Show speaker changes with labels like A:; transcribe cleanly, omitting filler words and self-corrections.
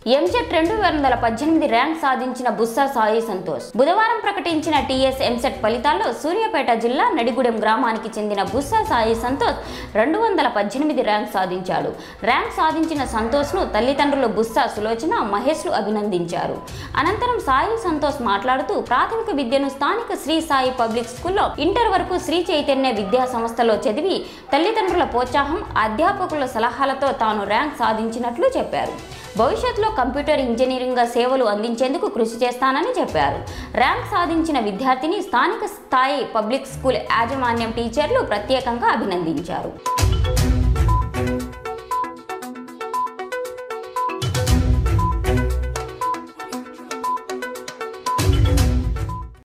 A: EAMCET 2018 rank సాధించిన బుస్సా సాయి సంతోష్ బుధవారం ప్రకటించిన టీఎస్ ఎంసెట్ ఫలితాల్లో సూర్యాపేట జిల్లా నడిగూడెం గ్రామానికి చెందిన బుస్సా సాయి సంతోష్ 218 ర్యాంక్ సాధించాడు. ర్యాంక్ సాధించిన సంతోష్ను తల్లిదండ్రులు బుస్సా సులోచన, మహేష్లు అభినందించారు. అనంతరం సాయి సంతోష్ మాట్లాడుతూ ప్రాథమిక విద్యను స్థానిక శ్రీ సాయి పబ్లిక్ స్కూల్లో, ఇంటర్ వరకు శ్రీ చైతన్య విద్యా సంస్థలో చదివి తల్లిదండ్రుల ప్రోత్సాహం, అధ్యాపకుల సలహాలతో తాను ర్యాంక్ సాధించినట్లు చెప్పారు. భవిష్యత్తులో కంప్యూటర్ ఇంజనీరింగ్గా సేవలు అందించేందుకు కృషి చేస్తానని చెప్పారు. ర్యాంక్ సాధించిన విద్యార్థిని స్థానిక స్థాయి పబ్లిక్ స్కూల్ యాజమాన్యం, టీచర్లు ప్రత్యేకంగా అభినందించారు.